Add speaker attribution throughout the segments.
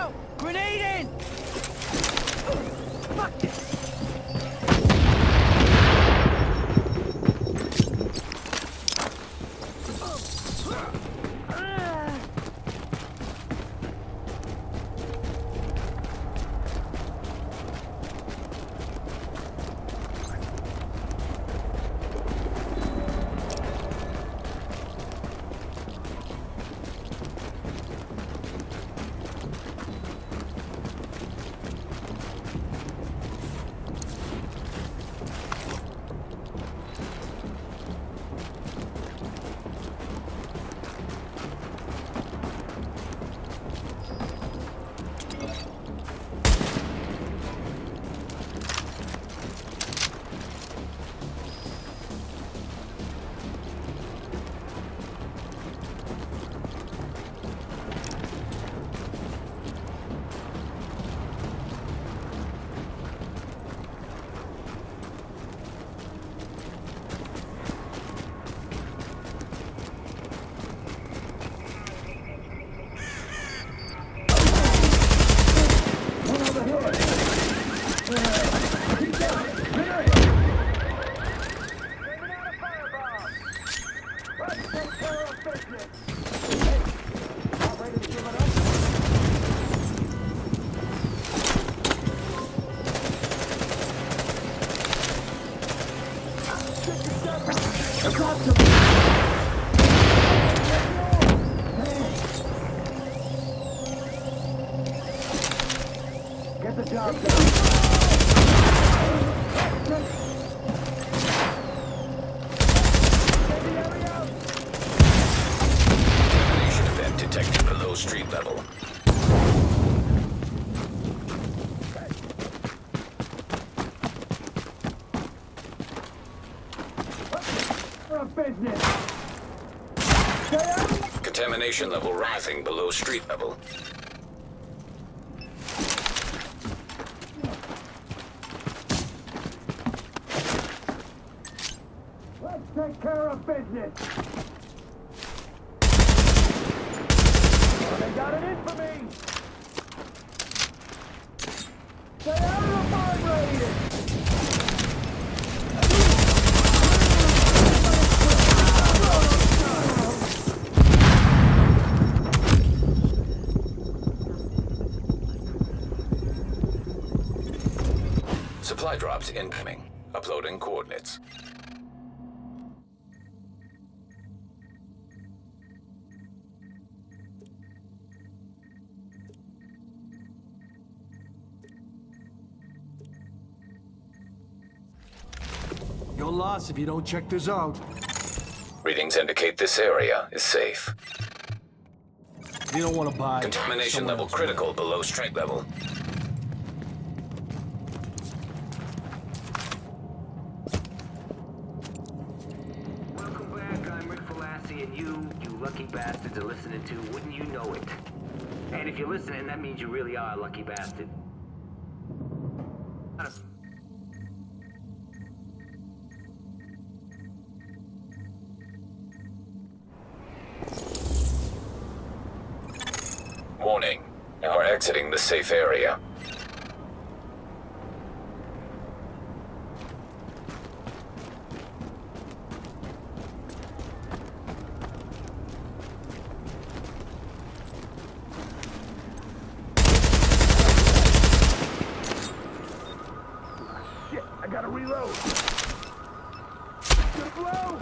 Speaker 1: out! Grenade in! Fuck this!
Speaker 2: Get the job done.
Speaker 3: Contamination event detected below street level.
Speaker 2: Business.
Speaker 3: Contamination level rising below street level.
Speaker 2: Let's take care of business. Oh, they got it in for me. Stay out of the fire radius.
Speaker 3: Supply drops incoming. Uploading coordinates.
Speaker 4: Your loss if you don't check this out.
Speaker 3: Readings indicate this area is safe.
Speaker 4: You don't want to buy.
Speaker 3: Contamination level critical below street level.
Speaker 5: Welcome back, I'm Rick Falassi, and you lucky bastards are listening to Wouldn't You Know It. And if you're listening, that means you really are a lucky bastard.
Speaker 3: Warning. Now we're exiting the safe area.
Speaker 2: Shit, I gotta reload. Good blow.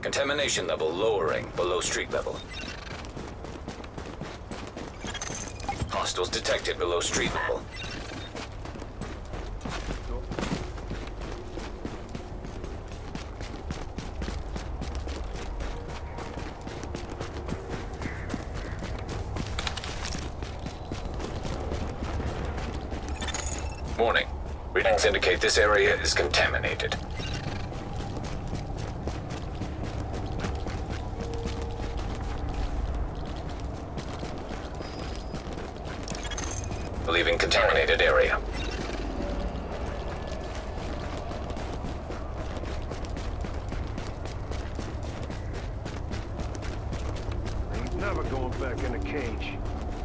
Speaker 3: Contamination level lowering below street level. Hostiles detected below street level. Warning. Readings indicate this area is contaminated. Leaving contaminated area.
Speaker 2: Ain't never going back in a cage.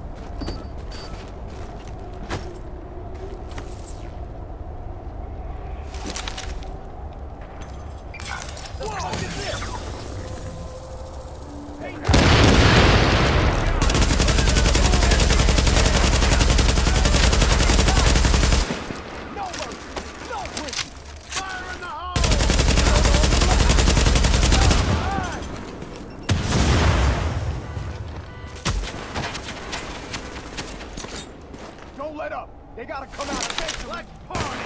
Speaker 2: Don't let up. They gotta come out eventually. Let's party.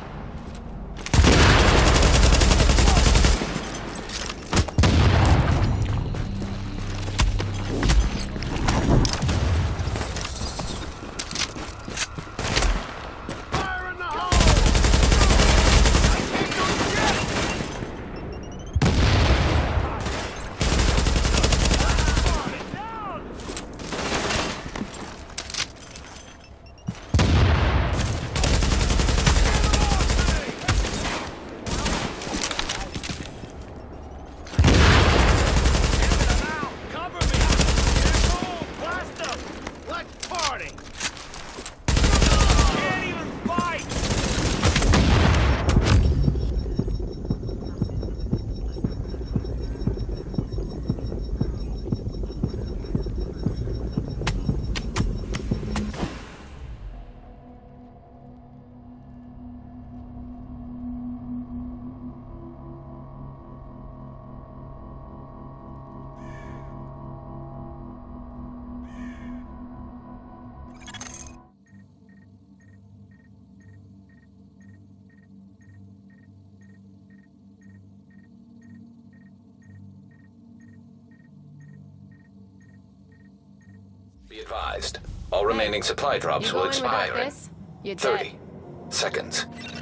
Speaker 2: Fire in the hole! I can't do shit! Party down!
Speaker 3: Be advised. All remaining supply drops
Speaker 1: You
Speaker 3: will
Speaker 1: going without
Speaker 3: expire in
Speaker 1: this? You're
Speaker 3: 30
Speaker 1: dead.
Speaker 3: seconds.